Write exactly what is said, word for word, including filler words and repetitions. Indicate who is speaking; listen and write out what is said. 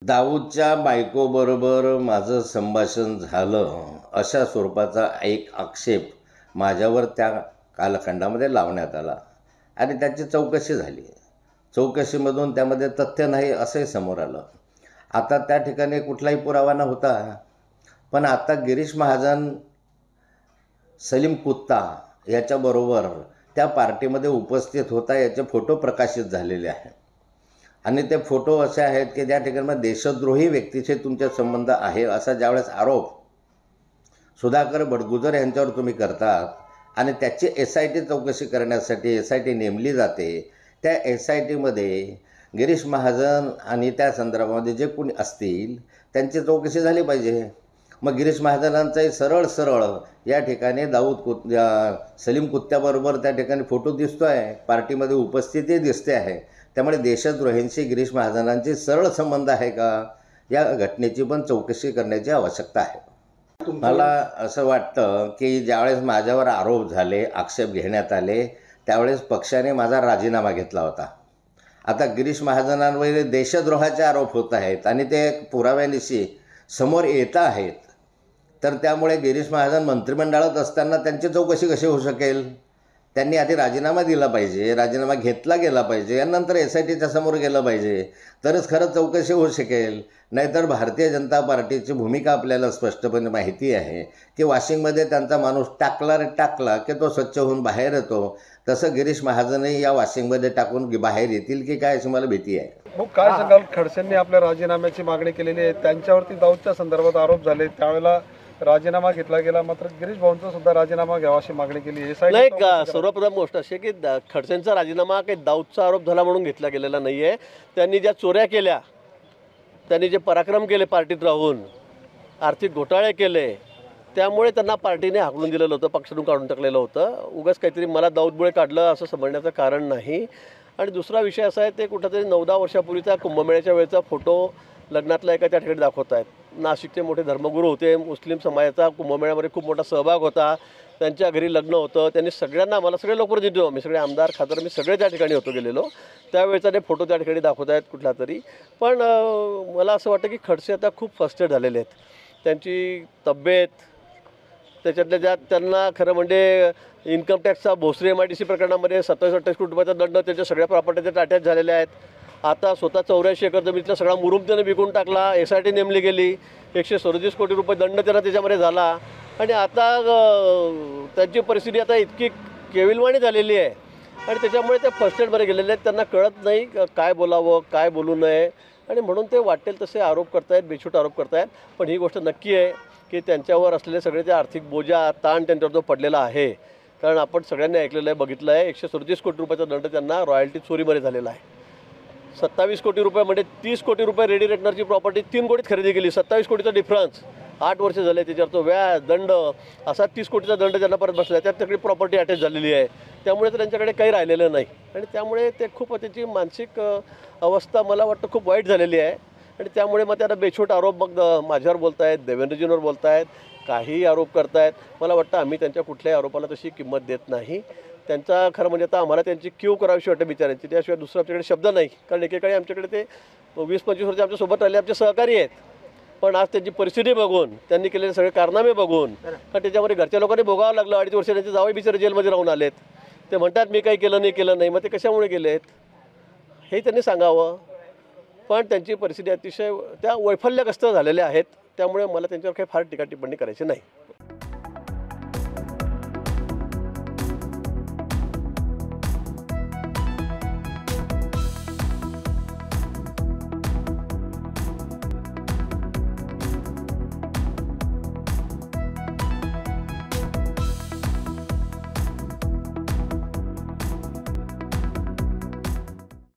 Speaker 1: दाऊदच्या बायकोबरोबर माझं संभाषण झालं अशा स्वरूपाचा एक आक्षेप माझ्यावर त्या कालखंडामध्ये लावण्यात आला आणि त्याची चौकशी झाली. चौकशीमधून त्यामध्ये तथ्य नाही असंही समोर आलं. आता त्या ठिकाणी कुठलाही पुरावा नव्हता, पण आता गिरीश महाजन, सलीम कुत्ता याच्याबरोबर त्या पार्टीमध्ये उपस्थित होता याचे फोटो प्रकाशित झालेले आहेत आणि ते फोटो असे आहेत की ज्या ठिकाणी देशद्रोही व्यक्तीचे तुमचे संबंध आहे असा ज्यावेळेस आरोप सुधाकर भडगुजर यांच्यावर तुम्ही करतात आणि त्याची एस आय टी चौकशी करण्यासाठी एस आय टी नेमली जाते. त्या एस आय टीमध्ये गिरीश महाजन आणि त्या संदर्भामध्ये जे कोणी असतील त्यांची चौकशी झाली पाहिजे. मग गिरीश महाजनांचाही सरळ सरळ या ठिकाणी दाऊद कुत सलीम कुत्त्याबरोबर त्या ठिकाणी फोटो दिसतो आहे, पार्टीमध्ये उपस्थिती दिसते आहे. त्यामुळे देशद्रोहींशी गिरीश महाजनांची सरळ संबंध आहे का, या घटनेची पण चौकशी करण्याची आवश्यकता आहे. मला असं वाटतं की ज्यावेळेस माझ्यावर आरोप झाले, आक्षेप घेण्यात आले, त्यावेळेस पक्षाने माझा राजीनामा घेतला होता. आता गिरीश महाजनांवर देशद्रोहाचे आरोप होत आहेत आणि ते पुराव्यानिशी समोर येत आहेत, तर त्यामुळे गिरीश महाजन मंत्रिमंडळात असताना त्यांची चौकशी कशी होऊ शकेल? त्यांनी आधी राजीनामा दिला पाहिजे, राजीनामा घेतला गेला पाहिजे, यानंतर एस आय टीच्या समोर गेलं पाहिजे, तरच खरं चौकशी होऊ शकेल. नाहीतर भारतीय जनता पार्टीची भूमिका आपल्याला स्पष्टपणे माहिती आहे की वाशिंगमध्ये त्यांचा माणूस टाकला रे टाकला की तो स्वच्छ होऊन बाहेर येतो. तसं गिरीश महाजनही या वाशिंगमध्ये टाकून बाहेर येतील की काय अशी मला भीती आहे.
Speaker 2: हो, काय सांगाल? खडसेंनी आपल्या राजीनाम्याची मागणी केलेली आहे, त्यांच्यावरती दाऊदच्या संदर्भात आरोप झाले, त्यावेळेला राजीनामा घेतला गेला, मात्र गिरीश भाऊंचा सुद्धा राजीनामा घ्यावा अशी मागणी केली.
Speaker 3: नाही का? सर्वप्रथम गोष्ट अशी की खडसेंचा राजीनामा काही दाऊदचा आरोप झाला म्हणून घेतला गेलेला नाही आहे. त्यांनी ज्या चोऱ्या केल्या, त्यांनी जे पराक्रम केले पार्टीत राहून, आर्थिक घोटाळे केले, त्यामुळे त्यांना पार्टीने हाकलून दिलेलं होतं, पक्षातून काढून टाकलेलं होतं. उगाच काहीतरी मला दाऊदमुळे काढलं असं समजण्याचं कारण नाही. आणि दुसरा विषय असा आहे, ते कुठंतरी नऊ दहा वर्षापूर्वीचा कुंभमेळ्याच्या वेळेचा फोटो लग्नातला एका त्या ठिकाणी दाखवत आहेत. नाशिकचे मोठे धर्मगुरू होते, मुस्लिम समाजाचा कुंभमेळ्यामध्ये खूप मोठा सहभाग होता, त्यांच्या घरी लग्न होतं. त्यांनी सगळ्यांना, मला सगळे लोकप्रतिनिधी होतो, मी सगळे आमदार खासदार मी सगळे त्या ठिकाणी होतो गेलेलो, त्यावेळेचा ते फोटो त्या ठिकाणी दाखवत आहेत कुठला तरी. पण मला असं वाटतं की खडसे आता खूप फर्स्टेड झालेले आहेत. त्यांची तब्येत, त्याच्यातल्या ज्या त्यांना खरं म्हणजे इन्कम टॅक्सचा Bhosari M I D C प्रकरणामध्ये सत्तावीस अठ्ठावीस कोटी रुपयाचा दंड, त्यांच्या सगळ्या प्रॉपर्टीचे टाट्याच झालेल्या आहेत. आता स्वतः चौऱ्याऐंशी एकर जमिनीतला सगळा मुरुम त्याने विकून टाकला, एस आय टी नेमली गेली, एकशे सदतीस कोटी रुपये दंड त्यांना त्याच्यामध्ये झाला. आणि आता त्यांची परिस्थिती आता इतकी केविलवाणी झालेली आहे आणि त्याच्यामुळे ते फर्स्ट एडमध्ये गेलेले आहेत. त्यांना कळत नाही काय बोलावं, काय बोलू नये, आणि म्हणून ते वाटेल तसे आरोप करतायत, बेछूट आरोप करतायत. पण ही गोष्ट नक्की आहे की त्यांच्यावर असलेले सगळे ते आर्थिक बोजा, ताण त्यांच्यावर जो पडलेला आहे. कारण आपण सगळ्यांनी ऐकलेलं आहे, बघितलं आहे, एकशे सदतीस कोटी रुपयाचा दंड त्यांना रॉयल्टी चोरीमध्ये झालेला आहे. सत्तावीस कोटी रुपयामध्ये तीस कोटी रुपये रेडी रेटनरची प्रॉपर्टी तीन कोटीत खरेदी केली. सत्तावीस कोटीचा डिफरन्स, आठ वर्ष झाले, त्याच्यावर तो व्याज दंड असा तीस कोटीचा दंड त्यांना परत बसला. त्यात सगळी प्रॉपर्टी अटॅच झालेली आहे. त्यामुळे तर त्यांच्याकडे काही राहिलेलं नाही आणि त्यामुळे ते खूप त्याची मानसिक अवस्था मला वाटतं खूप वाईट झालेली आहे. आणि त्यामुळे मग त्यांना बेछूट आरोप मग माझ्यावर बोलत आहेत, देवेंद्रजींवर बोलत आहेत, काही आरोप करत आहेत. मला वाटतं आम्ही त्यांच्या कुठल्याही आरोपाला तशी किंमत देत नाही. त्यांचा खरं म्हणजे आता आम्हाला त्यांची क्यू करावीशी वाटतं बिचारांची, त्याशिवाय दुसरं आमच्याकडे शब्द नाही. कारण एकेकाळी आमच्याकडे ते वीस पंचवीस वर्ष आमच्यासोबत राहिले, आमचे सहकारी आहेत. पण आज त्यांची परिस्थिती बघून, त्यांनी केलेले सगळे कारनामे बघून, कारण त्याच्यामध्ये घरच्या लोकांनी भोगावं लागलं. अडीच वर्ष त्यांचे जावई बिचारे जेलमध्ये राहून आलेत. ते म्हणतात मी काही केलं नाही केलं नाही मग ते कशामुळे गेलेत हे त्यांनी सांगावं. पण त्यांची परिस्थिती अतिशय त्या वैफल्यग्रस्त झालेल्या आहेत. त्यामुळे मला त्यांच्यावर काही फार टीका टिप्पणी करायची नाही.